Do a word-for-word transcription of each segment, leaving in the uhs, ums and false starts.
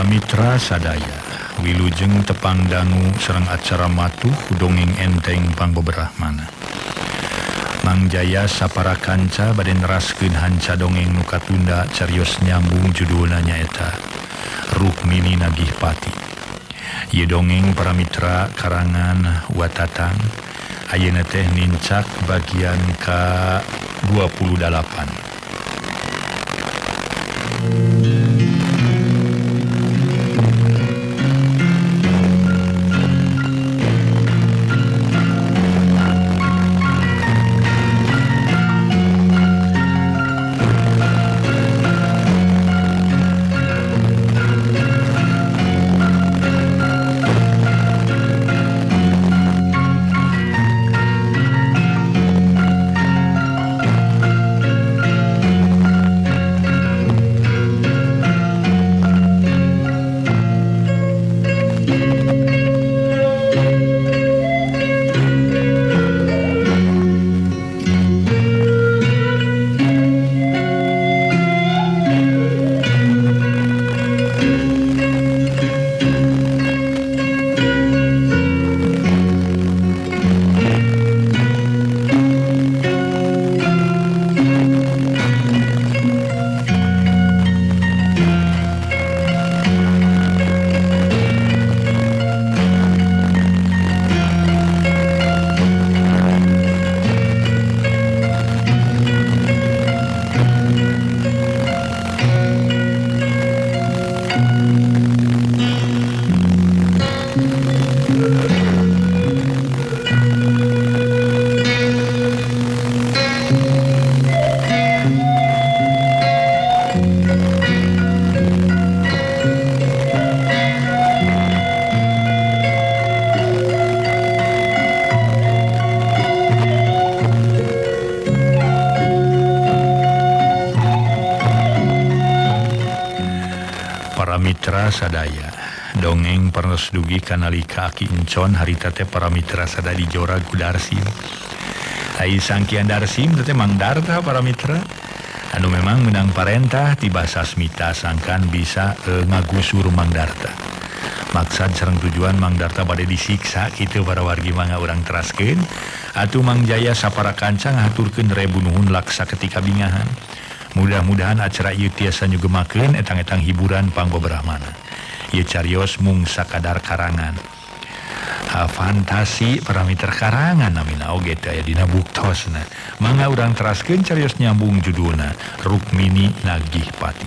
Para mitra sadaya, wilujeng tepang dangu serang acara matuh dongeng enteng pangbeberahmana. Mang Jaya sapara kanca bade neraskeun hanca dongeng nu katunda carios nyambung judulna nyaeta Rukmini Nagih Pati. Ieu dongeng para mitra karangan Watatang ayeuna teh nincak bagian ka dua puluh delapan. Mitra sadaya dongeng pernos dugi kanalika Aki Encon harita teh para mitra sadaya di Jora Gudarsim ai sangkian Darsim teh Mang Darta para mitra anu memang menang parentah tiba sasmita sangkan bisa e, ngagusur Mang Darta maksud sareng tujuan Mang Darta bade disiksa kitu para wargi mangga urang teraskeun atuh Mang Jaya sapara kanca ngaturkeun rebu nuhun laksa ketika bingahan. Mudah-mudahan acara ieu tiasa nyugemakeun etang-etang hiburan pangbeberahmana. Ieu carios mung sakadar karangan. Ha, fantasi para mitra karangan namina oge teh aya dina buktosna. Mangga urang teraskeun carios nyambung judulna Rukmini Nagih Pati.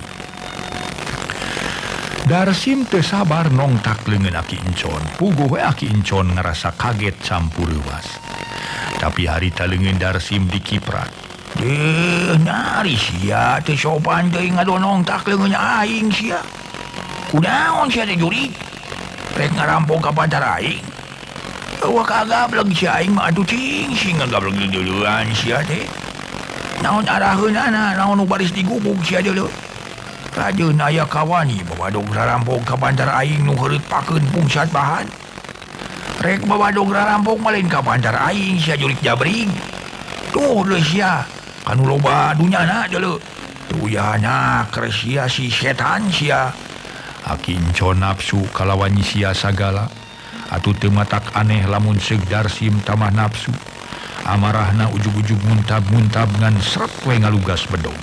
Darsim teu sabar nongtak leungeun Aki Encon. Puguh we Aki Encon ngarasa kaget campur leuwas. Tapi harita leungeun Darsim dikiprat. Deh, nari sia teh sopan teh ngadonong tak leungeun aing sia. Kunaon sia teh juri? Rek ngarampok ka pantar aing. Eueuh kagableg sia aing mah atuh cing sing ngagableg duluan sia teh. Naon araheunana, naon nu baris digubuk sia deuleu. Rajeun aya kawani babadog rarampok ka pantar aing nu heureut pakeun pungsat bahan. Rek babadog rarampok mah lain ka pantar aing sia jurik jabring. Tuh leuh sia. Anu loba dunyana deuleu tuyana kresia si setan sia. Aki Encon nafsu kalawan sia sagala atuh teu matak aneh lamun seug Darsim tamah nafsu amarahna ujug-ujug muntab-muntab ngan sret we ngalugas bedog.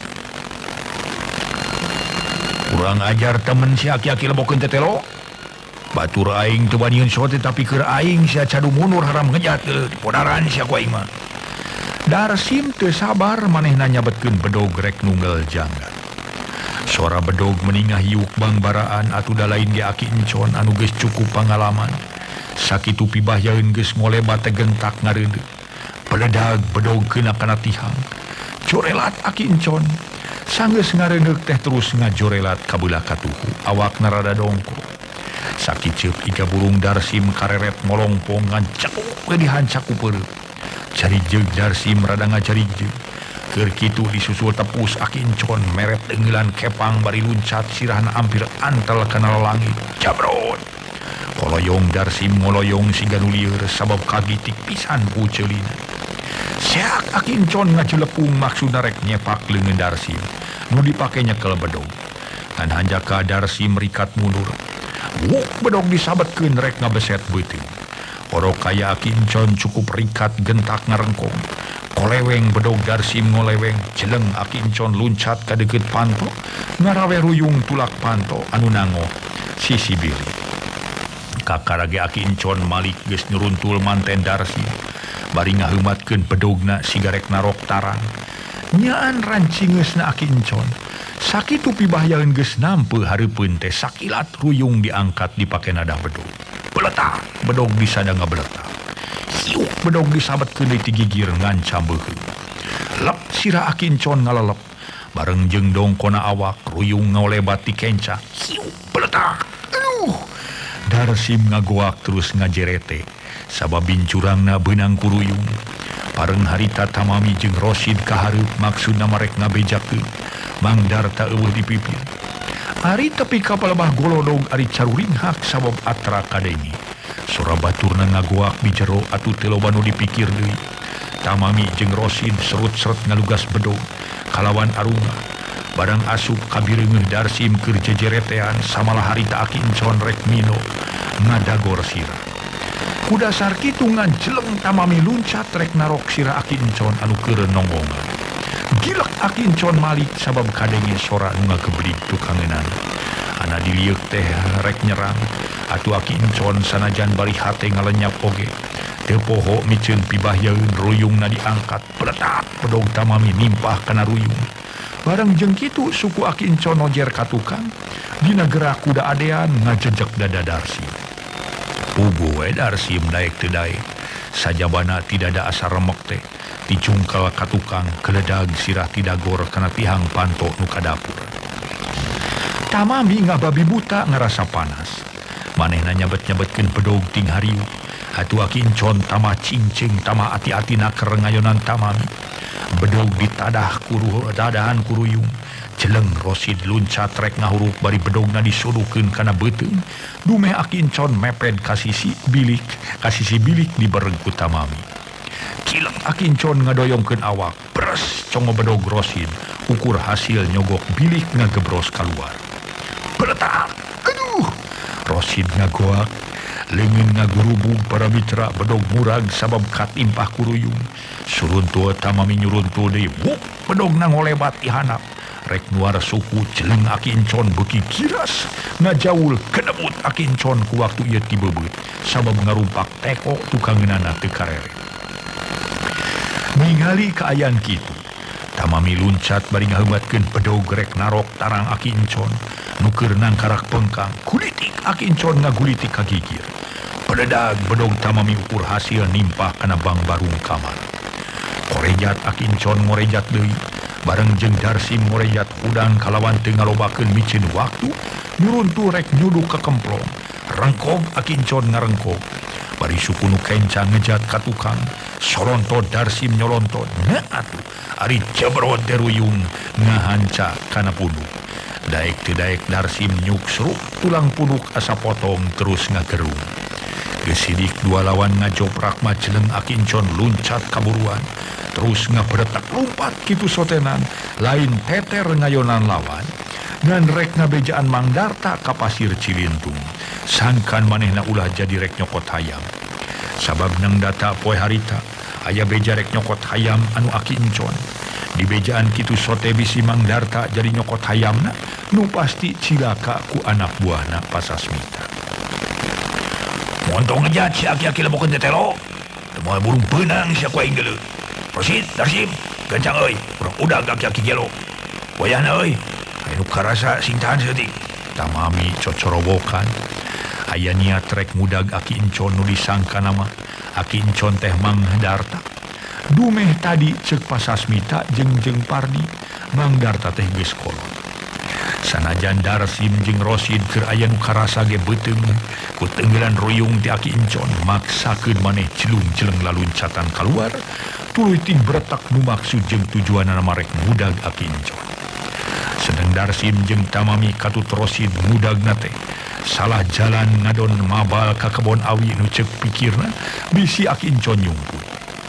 Kurang ajar temen si aki-aki lebokeun tetelo batur aing teu banieun sote tapi keur aing sia cadu mundur haram ngejat dipodaran sia ku aing mah. Darsim teu sabar manehna nyabetkeun bedog rek nunggal jangga. Suara bedog meningah hiuk bangbaraan atuh da lain ge Aki Encon anu geus cukup pangalaman. Sakitu pibahyaeun geus ngolebat teh gentak ngareudeuh. Peledag bedog keuna kana tihang. Jorelat Aki Encon. Sanggeus ngareudeuh teh terus ngajorelat ka beulah katuhu. Awakna rada dongkol. Sakiceup iga burung Darsim kareret molongpong ngan cakuk we dihancak ku peureuh. Carijeg Darsim rada ngacarijeg. Keur kitu disusul tepus Aki Encon meret enggelan kepang bari luncat sirahna ampir antel kana langit. Jabrot. Koloyong Darsim ngoloyong siga nu lieur sabab kagitik pisan ku ceulina. Seak Aki Encon ngajelepung maksudna rek nyepak leungeun Darsim nu dipake nyekel bedog. Ngan hanjaka Darsim rikat mundur. Wuk bedog disabetkeun rek ngabeset beuteung. Oro kaya Akincon cukup rikat gentak ngarengkong. Koleweng bedog Darsim ngoleweng, jeleng Akincon luncat ka deukeut panto, ngarawe ruyung tulak panto anu nango sisi bili. Kakarage Akincon malik geus nyuruntul manten Darsim. Bari ngaheumatkeun bedogna sigarek narok tarang. Nyaan rancingeusna Akincon. Sakitu pibahyaeun geus nampe hareupeun teh sakilat ruyung diangkat dipake nadah bedog. Beletak bedog disada ngabeletak. Hiuk bedog disabetkeun ti gigir ngancam beuheung. Lep sirah Akincon ngalelep. Bareng jeung dongkona awak ruyung ngolebat ti kenca. Hiuk beletak. Aduh. Darsim ngagoak terus ngajerete. Sababin curangna beunang ku ruyung. Pareng harita Tamami jeung Rosid kahareup maksudna marek ngabejakeun. Mang Darta eueuh di pipir. Ari tepi kapal bah golodog ari caruringhak sabab atra kadenge. Sora baturna ngagoak di jero atuh teu loba nu dipikir deui. Tamami jeung Rosid serut-seret ngalugas bedog kalawan arunga. Barang asup kabireungeuh Darsim keur jejeretean samalah harita Akincon rek mino ngadagor sirah. Ku dasar kitu nganjeleng Tamami luncat rek narok sirah Akincon anu keur nonggongan. Gilek Akincon malik sabab kadenge sora nu ngageblig tukangeunana. Ana dilieuk teh rek nyerang, atuh Akincon sanajan bari hate ngalenyap oge. Teu poho miceun pibahyaeun ruyungna diangkat, peletak bedog Tamami nimpah kana ruyung. Bareng jeung kitu suku Akincon nojer ka tukang, dina gerak kuda adean ngajejek dada Darsim. Pugu we Darsim daek teu daek, sajabana tidak ada asa remek teh. Dicungkal ka tukang keledag sirah tidagor kana tihang panto nu ka dapur. Tamami ngababi buta ngerasa panas. Manehna nyabet-nyabetkeun bedog ting hariu. Atuh Akincon tama cingcing tama ati-atina keur ngayonan Tamami. Bedog ditadah kuruh dadahan kuruyung. Jeleng Rosid luncat rek ngahuruk bari bedogna disudukeun kana beuteung. Dumeh Akincon meped ka sisi bilik, ka sisi bilik dibereng ku Tamami. Kileng Akincon ngadoyongkeun awak, beres congo bedog Rosid, ukur hasil nyogok bilik ngagebros keluar. Beletak, aduh, Rosid ngagoak, leungeun ngagurubug para mitra bedog murag sabab katimpah kuruyung. Suruntul Tamami nyuruntul deui, wuk bedogna ngolebat ti handap. Rek nuar suku jeleng Akincon beuki kiras, ngajaul kedebut Akincon ku waktu ieu ti bebeut, sabab ngarumpak teko tukangeunana teu karere. Ningali kaayaan kitu, Tamami luncat bari ngaheumatkeun bedog rek narok tarang Akincon, nu keur nangkarak pengkang, kulitik Akincon ngagulitik ka gigir. Pededag bedog Tamami ukur hasil nimpah kana bang barung kamar. Korejat Akincon ngorejat deui, bareng jeung Darsim ngorejat udang kalawan teu ngalobakeun micin waktu, nyuruntul rek nyuduk ka kemplong. Rengkog Akincon ngarengkog. Bari suku nu kenca ngejat ka tukang, soronto Darsim nyolonton. Nya atuh ari jebrot deruyung ngahanca kana punduk. Daek teu daek Darsim nyuksruk tulang punduk asa potong terus ngagerung. Geus sidik dua lawan ngajoprak mah jeleng Akincon luncat kaburuan, terus ngabretak lompat kitu sotenan, lain teter ngayonan lawan. Ngan rek ngabejaan Mang Darta ka pasir Cilintung. Sangkan manehna ulah jadi rek nyokot hayam. Sabab nang data poe harita aya beja rek nyokot hayam anu Akincon. Di bejaan kitu sote bisi Mang Darta jadi nyokot hayamna, nu pasti cilaka ku anak buahna Pasasmita. Montong ngejat si aki-aki lebokeun tetelo, moal burung peunang sia ku aing geuleuh. Rosid, Darsim, gancang euy, urang udag aki-aki gelo. Wayahna euy, anu karasa sing tahan seutik. Tamami cocorobokan. Aya niat rek mudag Akincon nu disangka nama Akincon teh Mang Darta. Dumeh tadi ceuk Pasasmita jeung jeung Pardi, Mang Darta teh geus kolot. Sanajan Darsim jeung Rosid keur aya nu karasa ge beuteung ku teunggelan ruyung ti Akincon, maksakeun maneh cilung-cileng laluncatan kaluar tuluy ting beretak nu maksud jeung tujuanna marek mudag Akincon. Sedang Darsim jeung Tamami katut Rosid mudagna teh salah jalan ngadon mabal ka kebon awi nu ceuk pikirna bisi Akincon nyumput.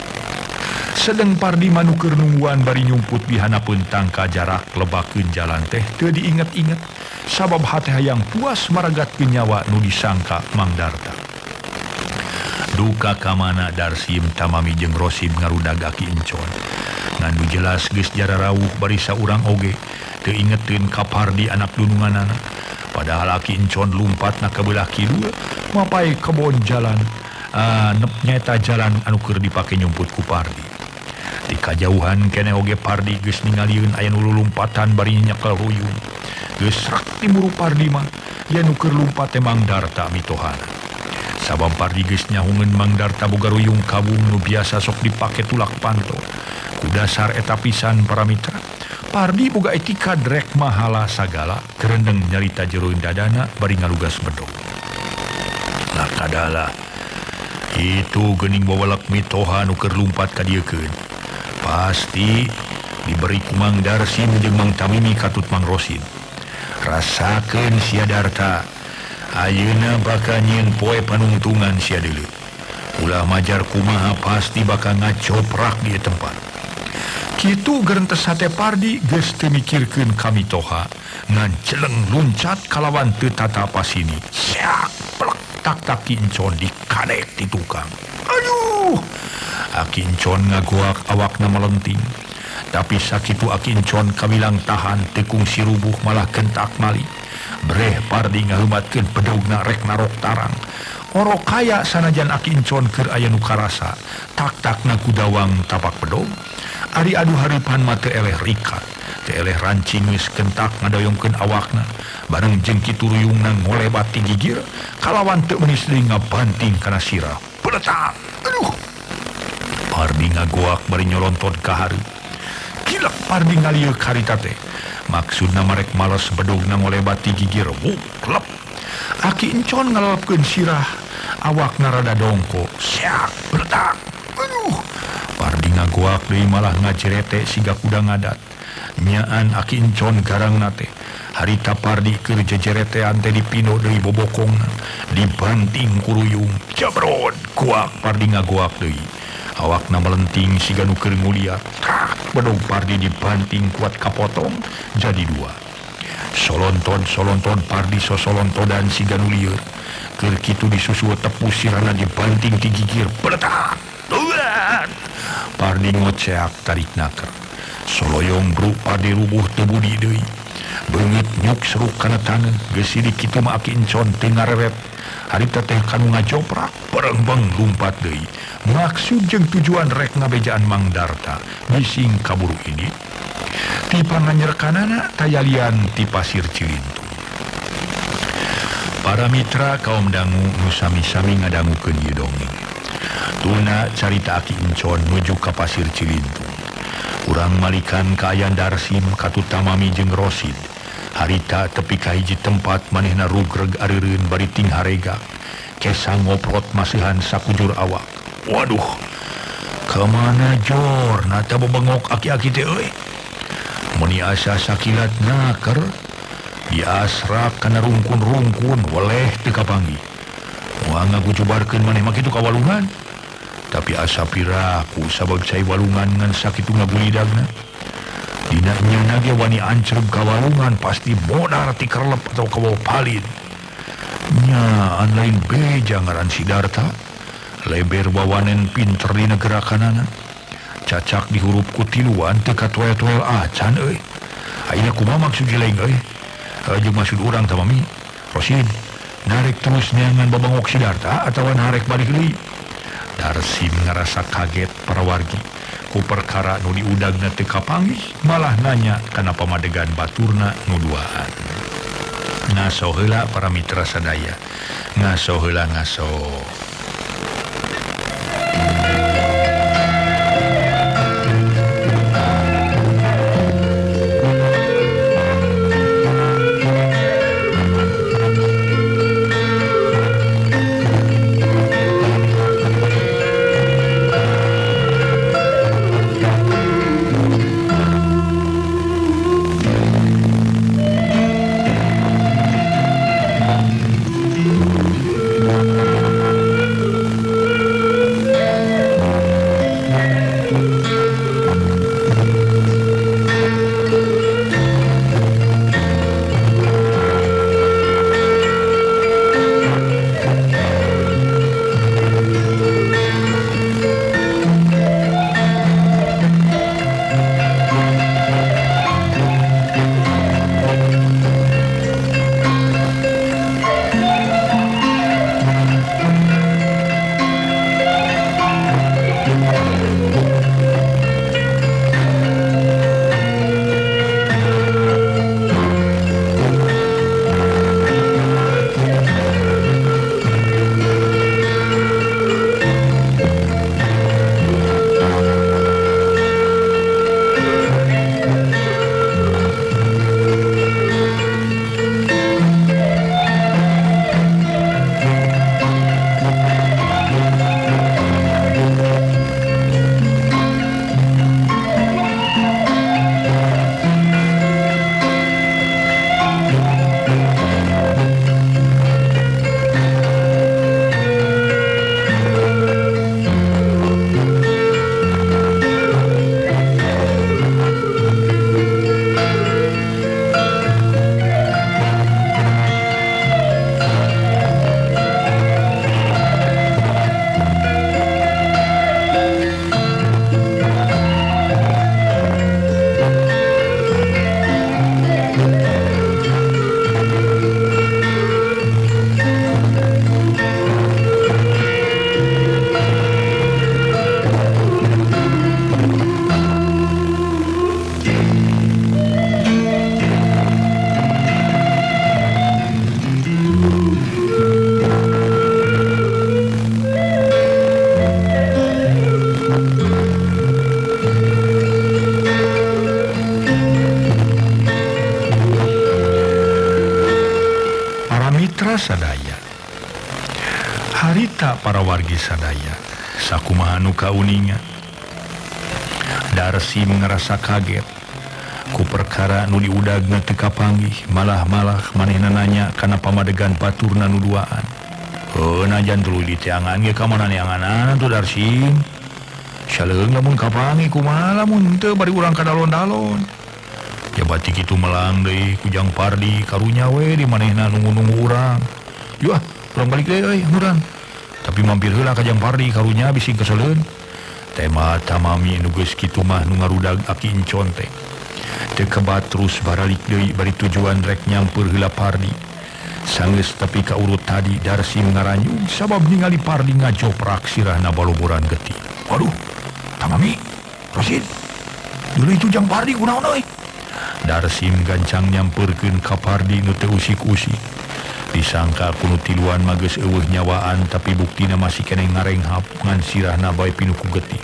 Sedeng Pardi manu keur nungguan bari nyumput di hanapeun tangka jarak lebakeun jalan teh teu diinget-inget sabab hati hayang puas maragatkeun nyawa nu disangka Mang Darta. Duka kamana Darsim tamami jeung Rosim ngarudag Aki Encon. Ngan nu jelas geus jara rawuh bari saurang oge teu ingeteun ka Pardi anak dununganana. Padahal Aki Encon lumpatna ka beulah kidul mapai kebon jalan uh, nyaeta jalan anu keur dipake nyumput ku Pardi. Di kajauhan kene oge Pardi geus ningalieun aya nu lumpatan bari nyekel ruyung. Geus rak timuru Pardi mah yen nu keur lumpat teh Mang Darta mitohana. Sabab Pardi geus nyahungeun Mang Darta boga ruyung kabung nu biasa sok dipake tulak panto. Ku dasar eta pisan para mitra, Pardi boga etika drek mahala sagala kereneng nyarita jeroin dadana bari ngalugas bedog. Nah kadala itu geuning bawalak mitoha nu keur lumpat ka dieu keun. Pasti diberi ku Mang Darsim jeung Mang Tamimi katut Mang Rosim. Rasakeun sia Darta, ayeuna bakal nyieun poe panungtungan sia deuleu. Ulah majar kumaha pasti bakal ngacoprak di tempat. Kitu gerentes hate Pardi geus teu mikirkeun ka mitoha ngan celeng luncat kalawan teu tatapa sini. Syak plek tak Aki Encon dikadek ti tukang. Aduh, Aki Encon ngagoak awakna melenting. Tapi sakitu Aki Encon kabilang tahan tekung si rubuh malah kentak mali. Breh Pardi ngaheumatkeun pedogna rek narok tarang. Oro kaya sanajan Aki Encon keur aya nu karasa tak-takna ku dawang tapak pedog. Ari adu haripan mah teu eleh rikat, teu eleh rancing geus kentak ngadoyongkeun awakna. Bareng jeung kitu ruyungna ngolebat ti gigir kalawan teu meunis deui ngabanting kana sirah. Peletak. Aduh. Pardi ngagoak bari nyolontot ka hareup. Kilak Pardi ngalieu karita teh. Maksudna marek males bedogna ngolebat ti gigir. Wuklep. Aki Encon ngalalapkeun sirah, awakna rada dongko. Syak, peletak. Aduh. Pardi ngagoak deui malah ngajerete siga kuda ngadat. Nyaan Aki Encon garangna teh. Harita Pardi keur jejeretean teh dipino deui bobokongna, dibanting ku ruyung. Jabrod, kuak Pardi ngagoak deui. Awakna melenting siga nu keur nguliat. Tak, bedog Pardi dibanting kuat kapotong jadi dua. Solonton-solonton Pardi sosolontodan siga nu lieur. Keur kitu disusu tepu sirana dibanting ti gigir. Peletak. Tuan. Pardi ngoceak tarik naker. Soloyong bro Pardi rubuh teu budi deui. Beungeut nyuk seruk kana taneuh geus sidik kitu mah Aki Encon teu ngarewet. Harita teh kanu ngajoprak berengbeng lumpat deui. Maksud jeung tujuan rek ngabejaan Mang Darta bising kaburu ini. Ti panganyerkanana tayalian ti Pasir Cilintung. Para mitra kaum dangu nu sami-sami ngadangukeun ieu dongeng. Tuna carita Aki Encon nuju ka Pasir Cilintung. Urang malikan ka ayan Darsim katut Tamami jeung Rosid. Harita tepi ka hiji tempat manehna rugreg areureun bari ting harega. Kesa ngoprot masihan sakujur awak. Waduh, kemana jor nata bebengok aki-aki teh euy. Muni asa sakilat naker diasrak kana rungkun-rungkun weleh teu kapanggih. Moal ngagujubarkeun maneh mah kitu ka walungan. Tapi asa piraku sabab cai walungan ngan sakitu ngabulidagna. Dina nyeuna ge wani ancrem ka walungan pasti modar ti kerlep atau kabawa palin. Nya an lain beja ngaran si Darta. Leber wawanen pinter dina gerakanana. Cacak dihurup ku tiluan teu katoel-toel acan euy. Ayeuna kumaha maksud jeleng euy? Jeung maksud urang Tamami. Rosid, narek terus neangan babangok si Darta atawa narek balik deui? Darsim ngarasa kaget para wargi ku perkara nu diudagna teu kapanggih, malah nanya kana pamadegan baturna nu duaan. Ngaso heula para mitra sadaya. Ngaso heula ngaso. para wargi sadaya sakumaha nu kauninga. Darsim ngerasa kaget ku perkara nu diudagna teu kapanggih, malah-malah manehna nanya kana pamadegan baturna nu duaan. Heuh najan tuluy diteangan ge ka mana neanganan tu Darsim. Saleung lamun kapanggih kumaha lamun teu bari urang kadalon-dalon. Jabati kitu melang deui ku Jang Pardi karunya we di manehna nunggu-nunggu urang. Yuh, urang balik deui euy murang. Tapi mampir heula ka Jang Pardi karunya bisi keseleun. Tema tamami nu geus kitu mah nu ngarudag aki encon teh. Teu kebat terus baralik deui bari tujuan rek nyamper heula Pardi. Sanggeus tepi ka urut tadi Darsim ngaranyug sabab ningali Pardi ngajoprak sirahna baloboran getih. Waduh, tamami, Rosid. Dulu itu Jang Pardi kunaon euy? Darsim gancang nyamperkeun ka Pardi nu teu usik-usik. Disangka kuno tiluan mages eueuh nyawaan tapi buktina masih kene ngarenghap ngan sirahna bae pinuku getih.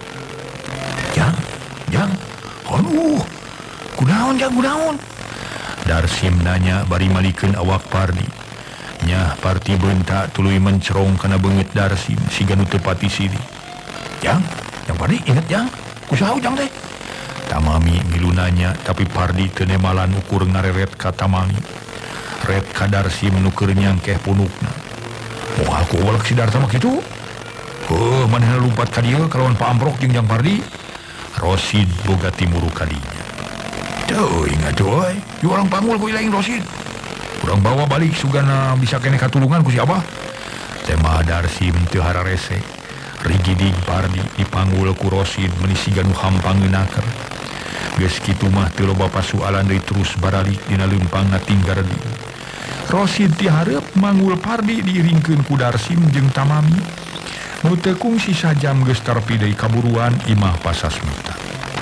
Jang, Jang, aduh, kunaon Jang, kunaon? Darsim nanya bari malikeun awak Pardi. Nyah Parti beunta tuluy mencerong kana beungeut Darsim siga nu teu pati siri. Jang, Jang Pardi inget Jang, kusaha Jang teh? Tamami ngilu nanya tapi Pardi teu nemalan ukur ngareret ka Tamami. Red Kadarsim nuker nyangkeh punukna. Oh aku walak si Darta mah kitu. Heuh manehna lumpat ka dieu kalawan Pak Amprok jeung Jang Pardi. Rosid boga timuru ka dinya. Teu ingat euy, yu orang pangul ku ilaing Rosid. Urang bawa balik sugana bisa kene katulungan ku si Abah. Tema Darsim teu hararese. Rigidig Pardi dipanggul ku Rosid meuni siga nu hampangeunaker. Geus kitu mah teu loba pasualan deui terus baralik dina leumpangna tinggardi. Rosid ti hareup manggul Pardi diiringkeun ku Darsim jeung Tamami. Nu teu kungsi sajam geus tarpi deui kaburuan imah Pasasmita.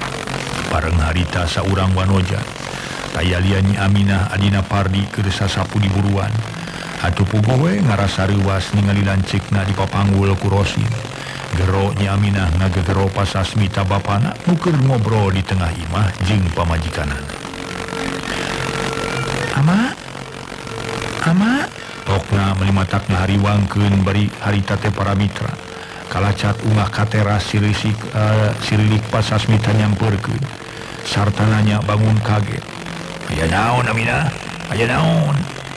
Pareng harita saurang wanoja. Tayalian Nyi Aminah adina Pardi keur sasapu di buruan. Atuh puguh we ngarasa reuwas ningali lanceukna dipapanggul ku Rosid. Gero Nyi Aminah ngagegero Pasasmita bapana nu keur ngobrol di tengah imah jeung pamajikanana. Ama, Ama, tokna melimatakna hariwangkeun bari harita teh para mitra. Kalacat ungah ka teras sirisik uh, sirilik Pasasmita nyamperkeun. Sarta nanya bangun kaget. Aya naon Aminah? Aya naon?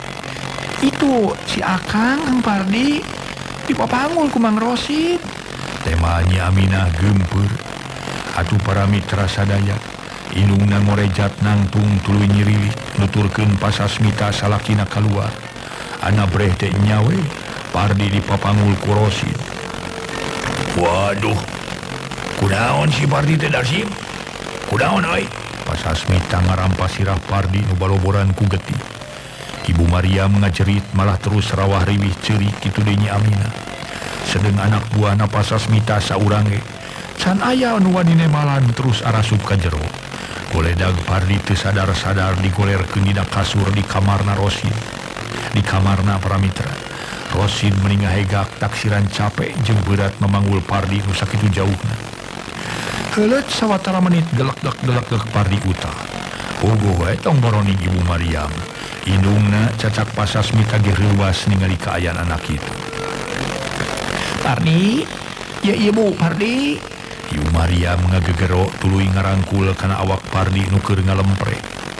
Itu si Akang Kang Pardi dipapanggul ku Mang Rosid. Tema Nyi Aminah gempeur. Atuh para mitra sadaya indungna ngorejat nangtung tuluy nyirilik nuturkeun Pasasmita salakina kaluar. Ana breh teh nyawe Pardi dipapanggul ku Rosid. Waduh, kunaon si Pardi teh Darsim? Kunaon euy? Pasasmita ngarampas sirah Pardi nu baloboran ku getih. Ibu Maryam ngajerit malah terus rawah riwih ceurik kitu deui Nyi Aminah. Sedeng anak buahna Pasasmita saurang ge can aya nu wani nemalan terus arasup ka jero. Goledag Pardi teu sadar-sadar digolerkeun dina kasur di kamarna Rosid. Di kamarna para mitra. Rosid meninga hegak taksiran capek jeung berat memanggul Pardi nu sakitu jauhna. Heuleut sawatara menit gelak-gelak-gelak Pardi utal. Puguh we tong boroning Ibu Maryam. Indungna cacak Pasasmita ge reuwas ningali kaayaan anak itu. Pardi, ya ibu Pardi. Ibu Maryam ngagegero tuluy ngarangkul kana awak Pardi nu keur ngalempre.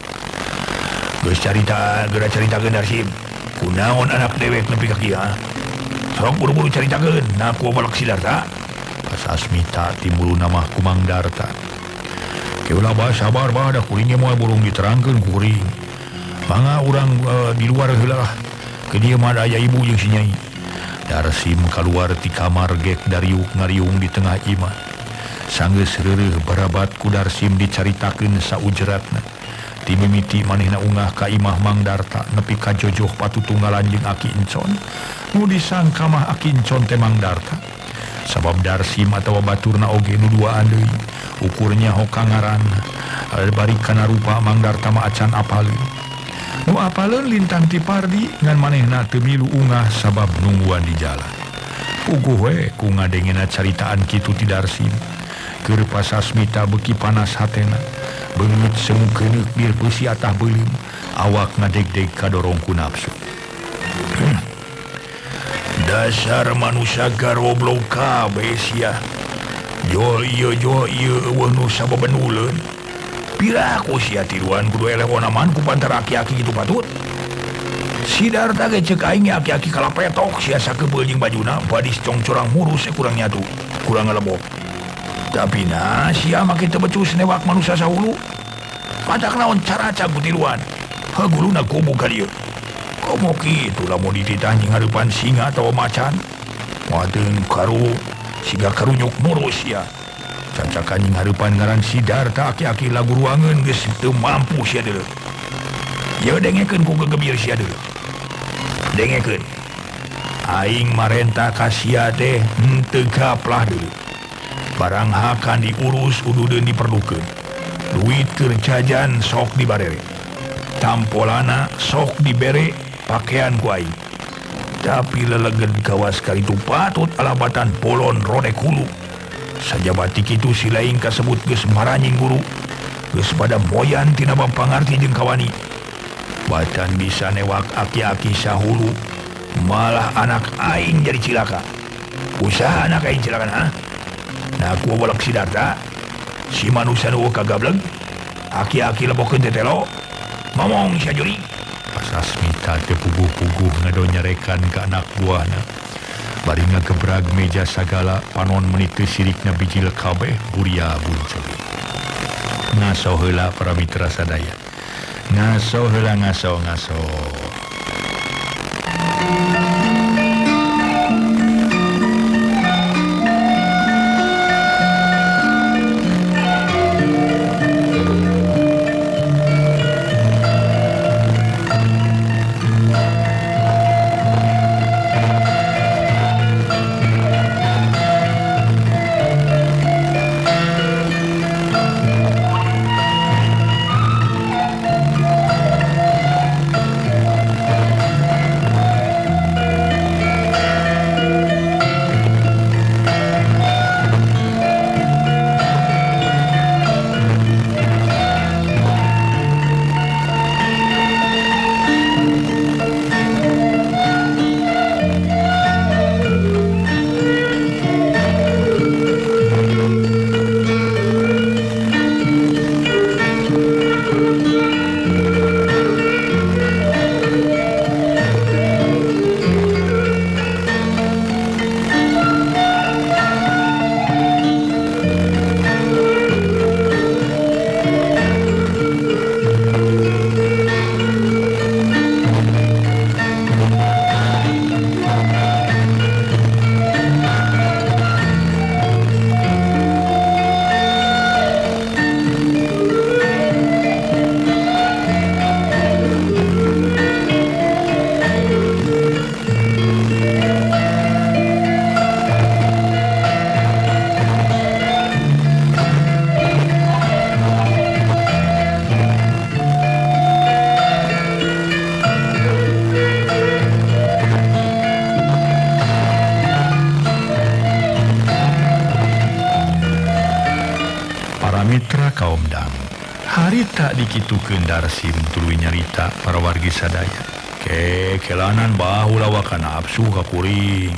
Geus carita, geura caritakeun Darsim. Kunaon anak dewek nepi ka kieu? Sok buru-buru caritakeun, naku balak si Darta. Pasasmita timbul nama ku Mang Darta. Keulah bah sabar bah da kuring ge moal burung diterangkeun ku kuring. Mangga urang uh, di luar heula. Ke dieu mah aya ibu jeung si Nyai. Darsim kaluar ti kamar gek dariuk ngariung di tengah imah. Sanggeus reureuh barabat ku Darsim dicaritakeun saujeratna. Ti mimiti manehna ungah ka imah Mang Darta nepi ka jojoh patutunggalan jeung Aki Encon. Nu disangka mah Aki Encon teh Mang Darta. Sabab Darsim atawa baturna oge nu duaan deui. Ukurnya hoka ngaranna. Bari kana rupa Mang Darta mah acan apaleun. Nu apaleun lintang ti Pardi ngan manehna teu milu ungah sabab nungguan di jalan. Puguh we ku ngadengena caritaan kitu ti Darsim. Keur Pasasmita beuki panas hatena. Beungeut semu keuneuk bir beusi atah beuleum. Awak ngadeg-deg kadorong ku nafsu. dasar manusia garoblok kabeh sia. Jo ieu jo ieu eueuh nu sabebenuleun. Piraku sia tiruan kudu elewonaman ku pantar aki-aki kitu patut. Si Darta ge ceuk aing aki-aki kalapetok sia sakebeul jeung bajuna badis congcorang murus kurang nyatu, kurang ngelebok. Tapi nah sia make teu becus newak manusia sahulu. Matak naon caraca ku tiruan. Haguluna kubu ka dieu. Komo kitu lamun dititah jeung hareupan singa atawa macan. Moateun karu siga karunyuk murus sia. Cacakan yang harapan ngaran si Darta aki-aki lagu ruangan geus teu mampu sia deuleu. Ya dengekeun ku gegebir sia deuleu. Dengekeun. Aing marentah ka sia teh henteu gaplah deuleu. Barang hakan diurus ududeun diperlukeun. Duit keur jajan sok dibarere. Tampolana sok dibere pakaian ku aing. Tapi lelegeun kawas karitu patut alabatan polon rodek hulu. Sajabati kitu si laing kasebut geus maranying guru. Geus pada moyan tina pangarti jeung kawani. Batan bisa newak aki-aki sahulu. Malah anak aing jadi cilaka. Usaha anak aing cilaka ha? Nah ku bolak si Darta. Si manusia nu kagableg. Aki-aki lebokeun tetelo. Ngomong sia juri. Pasasmita teu puguh-puguh ngadonyerekan ka anak buahna. Bari ngagebrag meja sagala panon menit teu sirikna bijil kabeh buria buncul. Ngaso heula para mitra sadaya. Ngaso heula ngaso ngaso. Mitra kaum dang harita dikitukeun Darsim tuluy nyarita para wargi sadaya ke kelanan bahu lawakan nafsu ka kuring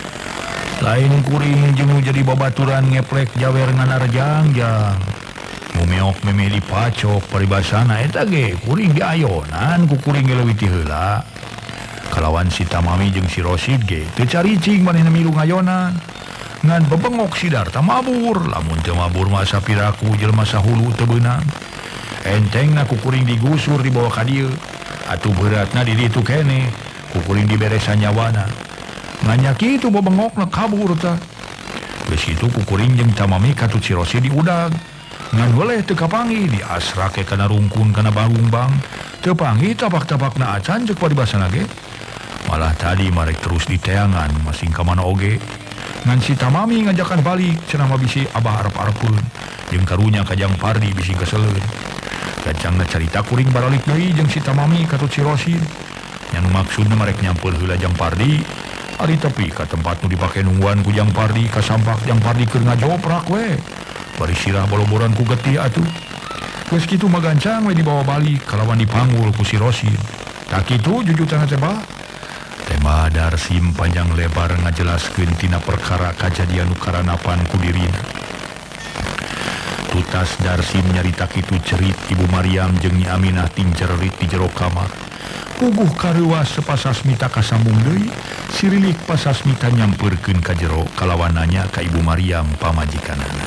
lain kuring jeung jadi babaturan ngeplek jawer nganarjangjang mumeok meme dipacok paribasana eta ge kuring diayonan ku kuring ge leuwih ti heula kalawan si Tamami jeung si Rosid ge teu caricing manehna milu ngayonan ngan bebengok si Darta mabur lamun teu mabur mah sapiraku jelema sahulu teu beunang entengna ku kuring digusur dibawa ka dieu atuh beratna di ditu keneh ku kuring dibere sanyawana nganya kitu bebengokna kabur tah geus kitu ku kuring jeung Tamami katut si Rosi diudag ngan weleh teu kapanggih diasrake kana rungkun kana bangumbang teu panggih tapak-tapakna acan ceuk paribasana ge malah tadi marek terus diteangan masing ka mana oge ngan si Tamami ngajakan balik cenah mah bisi abah arep-arepeun jeung karunya kajang Pardi bisi keseleun gacangna carita kuring baralik deui jeung si Tamami katut si Rosid yang maksudna marek nyampeul heula Jang Pardi ari tepi ka tempat nu dipake nungguan ku Jang Pardi ka sampak Jang Pardi keur ngajoprak we bari sirah boloboran ku getih atuh geus kitu mah gancang we dibawa balik kalawan dipanggul ku si Rosid tak kitu jujutan teh bah Tema Darsim panjang lebar ngajelaskeun tina perkara kajadian nu karanapan ku dirina. Tutas Darsim nyarita kitu cerit Ibu Maryam jeung Nyi Aminah tincerit di jero kamar. Puguh karewas sepasasmita kasambung deui, sirilik pasasmita nyampeurkeun ka jero kalawan nanya ka Ibu Maryam pamajikanana.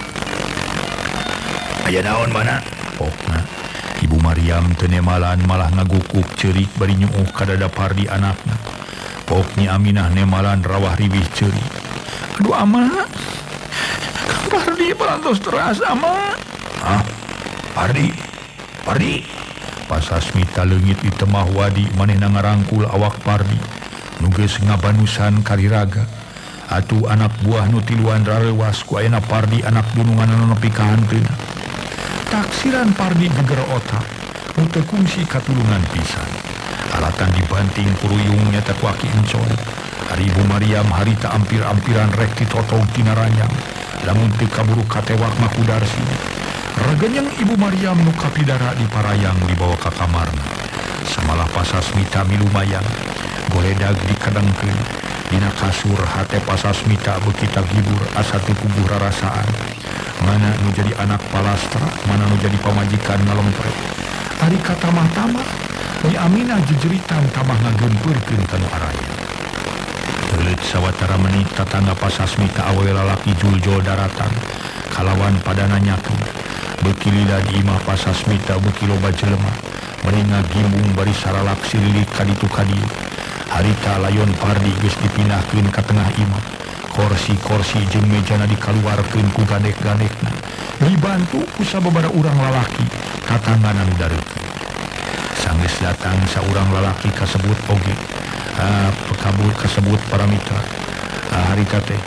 Aya naon mana? Pokna Ibu Maryam teu nemalan malah ngagukuk ceurik bari nyuuh ka dada Pardi anakna. Pok Nyi Aminah nemalan rawah riwih ceurik. Aduh ama, Kang Pardi parantos teras ama. Hah? Pardi? Pardi? Pasasmita leungit di temah wadi manehna ngarangkul awak Pardi. Nu geus ngabanusan kariraga. Atuh anak buah nu tiluan rarewas ku ayeuna Pardi anak dunungan anu nepi ka hanteuna. Taksiran Pardi geger otak, nu teu kungsi katulungan pisan. Alatan dibanting kuruyung nyata ku aki encon. Hari Ibu Maryam harita ampir-ampiran rek ditotog tina ranjang. Lamun teu kaburu katewak mah ku Darsim. Regenyeng Ibu Maryam nu kapidara di parayang dibawa ka kamarna. Samalah pasasmita milumayan, goledag dikadengkeun. Dina kasur hate pasasmita beuki tagibur asa teu puguh rarasaan. Mana nu jadi anak palastra, mana nu jadi pamajikan ngalempret. Ari katamah-tamah, Nyi Aminah jejeritan tamah ngageunpeurkeun ka nu araya. Teuleut sawatara menit tatangga pasasmita awewe lalaki juljol daratan, kalawan pada nanyakeun. Beuki lila di imah pasasmita beuki loba jelema, meninga gimbung bari saralak sirilik kaditu kadieu. Harita layon Pardi geus dipindahkeun ka tengah imah. Korsi-korsi jeung mejana dikaluarkeun ku gadek-gadekna. Dibantu ku sababaraha urang lalaki tatangana nu dareukeun. Sanggeus datang saurang lalaki kasebut oge. Ah, pekabut kasebut para mitra. Ah, harita teh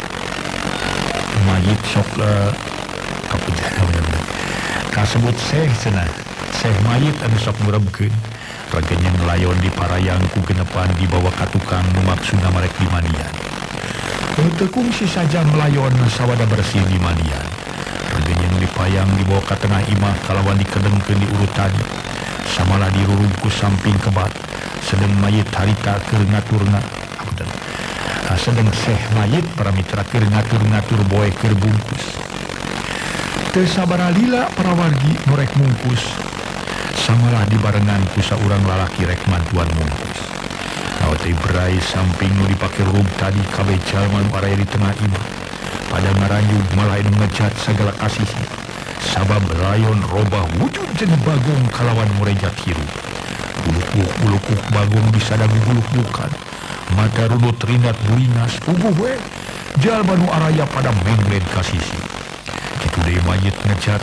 mayit sok uh, kapujana bener-bener. Kasebut Syekh cenah. Syekh mayit anu sok ngurebkeun. Regenyeng layon di parayang ku genepan dibawa ka tukang nu maksudna marek di mandian. Teu kungsi saja melayon sawada bersih di mandian. Regenyeng dipayang dibawa ka tengah imah kalawan dikedengkeun di urutan. Samalah dirurug ku samping kebat. Sedeng mayit harita keur ngaturna. Apunten. Sedeng Syekh mayit para mitra keur ngatur-ngatur boe keur bungkus. Teu sabaraha lila para wargi nu rek mungkus. Samalah dibarengan ku saurang lalaki rek mantuan mungkus. Naote berai samping nu dipake rub tadi kabeh jalma nu araya di tengah imah. Pada ngaranjug malah anu ngejat sagala kasih. Sabab layon robah wujud jeung Bagong kalawan murejat hirup. Bulukuk-bulukuk Bagong disadangu buluk-bukan. Mata runut rinat bulingas puguh we. Jalma nu araya pada mengled ka sisi. Kitu deui mayit ngejat.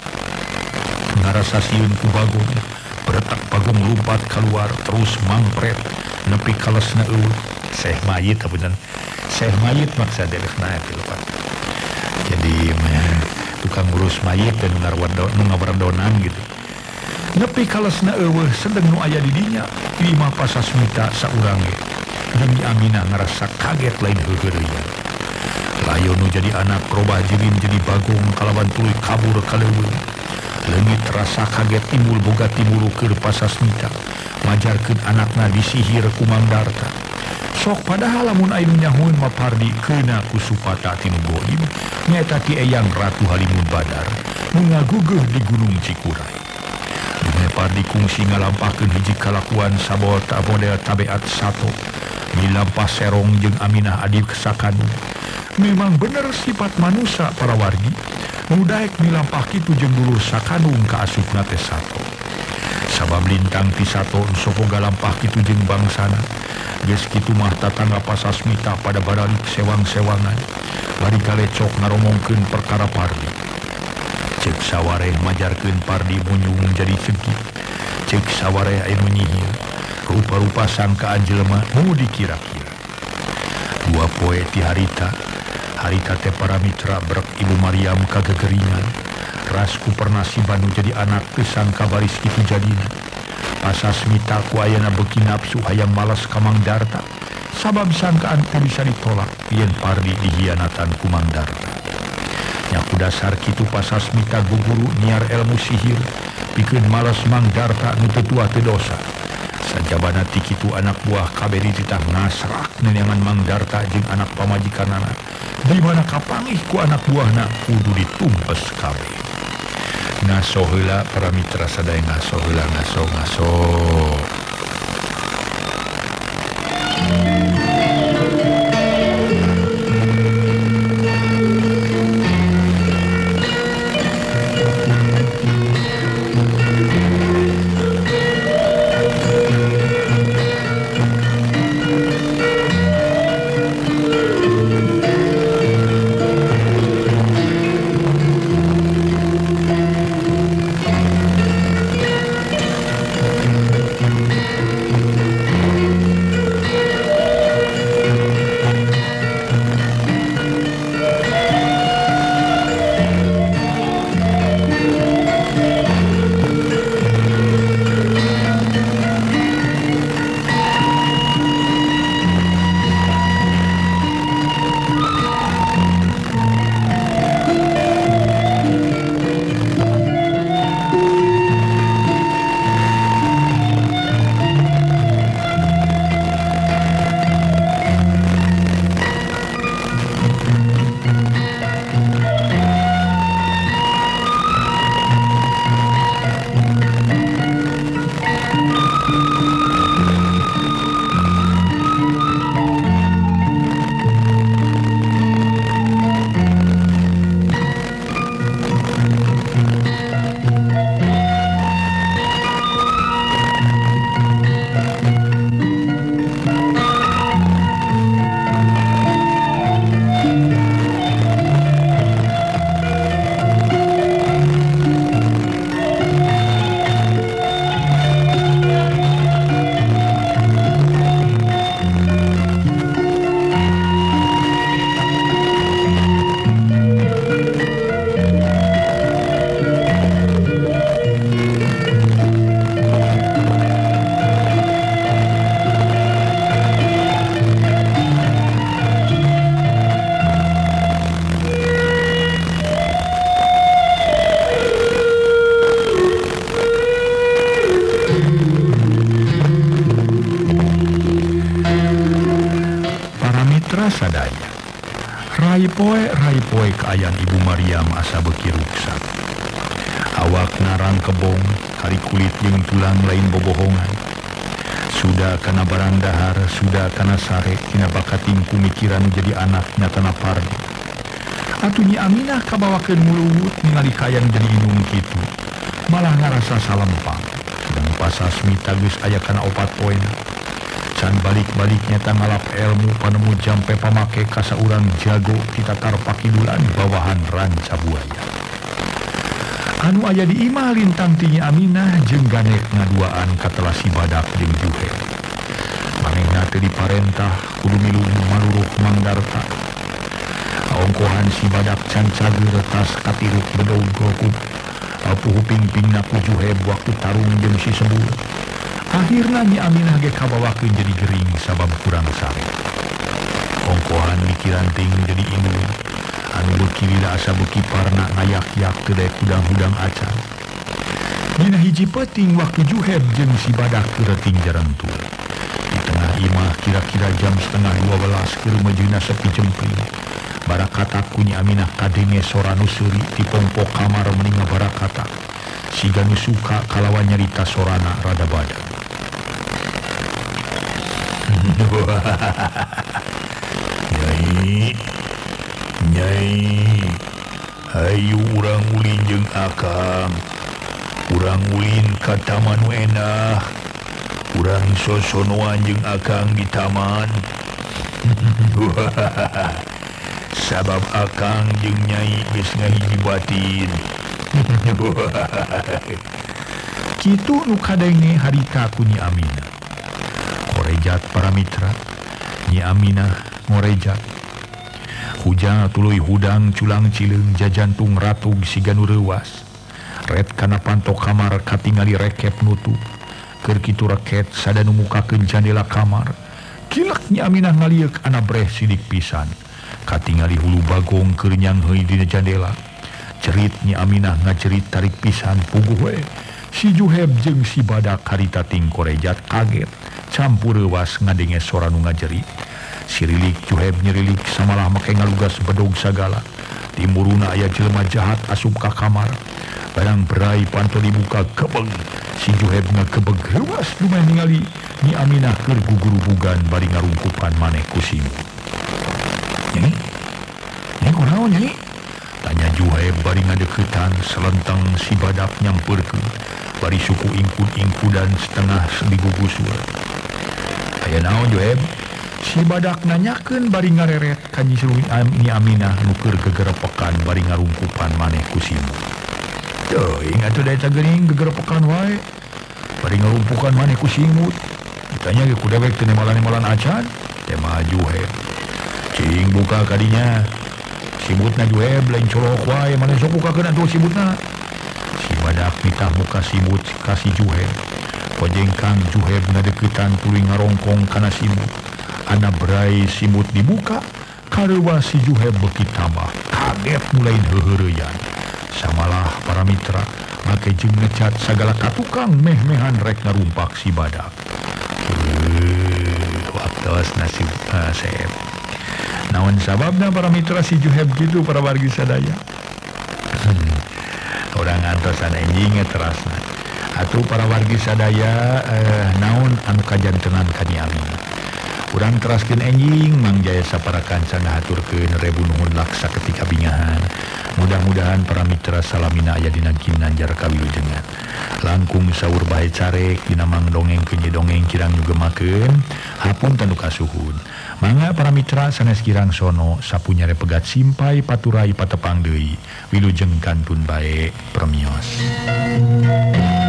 Ngarasasieun ku Bagong. Beretak Bagong lompat keluar terus mangpret nepi kalesna eueuh. Syekh mayit apunten. Syekh mayit maksa derehna eta lupa. Jadi meh, tukang urus mayit dan ngawardonan gitu. Nepi kalesna eueuh sedeng nu aya di dinya imah pasasmita saurang ge. Nyi Aminah ngarasa kaget lain heureureuyan. Layon nu jadi anak robah jeurin jadi Bagong kalawan tuluy kabur ka leuweung. Leungit rasa kaget timbul boga timbul keur pasasmita. Majarkeun anakna disihir ku Mang Darta. Sok padahal lamun aya nyahoeun mah Pardi keuna ku Supata tinu Goim nyaeta ti Eyang Ratu Halimun Badar nu ngagugeuh di Gunung Cikuray. Dina Pardi kungsi ngalampahkeun hiji kalakuan sabawa model tabeat sato milampah serong jeung Aminah adi kesakanu. Memang bener sifat manusia para wargi nu daek milampah kitu jeung dulur sakanung ka asupna teh sato. Sabab lintang ti sato sok boga lampah kitu jeung bangsana. Geus kitu mah tatangga pasasmita pada baralik sewang-sewangan. Bari galecok ngaromongkeun perkara Pardi. Ceuk sawareh majarkeun Pardi munyung jadi segi. Ceuk sawareh aya nu nyihir. Rupa-rupa sangkaan jelema nu dikira-kira. Dua poe ti harita. Harita teh para mitra brek Ibu Maryam kagegeringan. Rasku pernah si Banu jadi anak teu sangka baris kitu jadina. Pasasmita ku ayana beuki nafsu hayang malas ka Mang Darta. Sabab sangkaan teu bisa ditolak yen Pardi dihianatan ku Mang Darta. Nya ku dasar kitu pasasmita guguru niar ilmu sihir pikeun malas Mang Darta nu teu tuah teu dosa. sajabana ti kitu anak buah kabeh dititah ngasrak neneangan Mang Darta jeung anak pamajikanana di mana kapangih ku anak buahna kudu ditumpes kabeh. Ngaso heula para mitra sadaya, ngaso heula, ngaso ngaso. Sadaya rai poe rai poe kaayaan Ibu Maryam asa beuki ruksak. Awak narang kebong, hari kulit jeung tulang lain bobohongan. Sudah kana barang dahar, sudah kana sare, tina bakating kumikiran jadi anak nyatana pardi. Atunya Aminah kabawakeun muluwut ningali kaayaan jadi inung kitu. Malah ngarasa salempang. Sedang pasasmi geus aya kana opat poena. Can balik-baliknya tangalap ilmu panemu jampe pamake kasauran jago kita tarpakidulan bawahan ranca buaya. Anu aya di imah lintang tinya Aminah jeung ganek ngaduaan katelah si badak jeung juhe. Manehna teu diparentah kudu milu maluruh Mang Darta. Ongkohan si badak can cager tas katiruk bedogokut. Apuh ping-pingna ku juhe waktu tarung jeung si sebul. Akhirna Nyi Aminah ge kabawakeun jadi gering sabab kurang sare. Ongkohan mikiran ting jadi indung. Anu beuki lila asa beuki parna ngayak-yak teu daek hudang-hudang acan. Dina hiji peuting waktu juheb jeung si badak keureting jarentu. Di tengah imah kira-kira jam setengah dua belas keur meujina sepi jemping. Barakatak ku Nyi Aminah kadenge sora nu seuri di pongpok kamar meninga barakatak. Siga nu suka kalawan nyarita sorana rada badan. Nyai, Nyai, hayu urang ulin jeung akang. Urang ulin ka taman nu enah. Urang sosonoan jeung akang di taman. Sabab akang jeung Nyai geus ngahiji batin. Kitu nu kadenge harita ku Nyi Aminah. Korejat para mitra, Nyi Aminah ngorejat. Hujang tuluy hudang culang cileung jajantung ratug siga nu reuwas. Red kana pantok kamar katingali rekep nutup. Keur kitu reket sada nu mukakeun jandela kamar. Kilak Nyi Aminah ngalieuk anabreh sidik pisan. Katingali hulu bagong keur nyangheui dina jandela. Cerit Nyi Aminah ngacerit tarik pisan puguh we. si Juheb jeung si badak harita ting korejat kaget campur rewas ngadenge sora nu ngajeri. Sirilik Juheb nyerilik samalah make ngalugas bedog sagala. Timuruna aya jelema jahat asup ka kamar. Barang berai panto dibuka kebeg. Si Juheb ngakebeg rewas lumayan ningali Nyi Aminah keur guguru-bugan bari ngarungkupan maneh ku Simut. Nyai? Nyai kunaon nyai? Tanya Juheb bari ngadeuketan selentang si badak nyampeurkeun. Bari suku ingkud-ingkudan setengah digugusur. Aya naon Juheb? Si badak nanyakeun bari ngareret ka Nyi Aminah nu keur gegerepekan bari ngarungkupan maneh ku Simut. Teuing atuh da eta geuning gegerepekan wae. Bari ngarumpukan maneh ku Simut. Ditanya ge ku dewek teu nemalan-nemalan acan, teh mah Juheb. Cing buka kadinya. Simutna Juheb lain colok wae maneh sok bukakeun atuh Simutna. Si badak mitah muka Simut ka si Juheb. Pojengkang Juheb ngadeuketan tuluy ngarongkong kana Simut. Ana berai Simut dibuka, karewa si Juheb beuki tambah kaget mulai heureuyan. Samalah para mitra make jeung ngecat sagala katukang meh-mehan rek ngarumpak si badak. Heuh, waktos nasib asep. Naon sababna para mitra si Juheb gitu para wargi sadaya? Hmm, orang antosan enjing terasna. Atuh para wargi sadaya eh, naon anu kajantenan ka Nyi Aminah. Urang teraskeun enjing Mang Jaya saparakan sangahaturkeun rebu nuhun laksa ketika bingahan. Mudah-mudahan para mitra salamina aya dina ginanjar kawilujengan. Langkung saur bae carek dina Mang Dongeng kenye dongeng kirang nyugemakeun hapunten nu kasuhun. Mangga para mitra sanes kirang sono sapunya repegat simpai paturai patepang deui wilujeng kantun bae premios.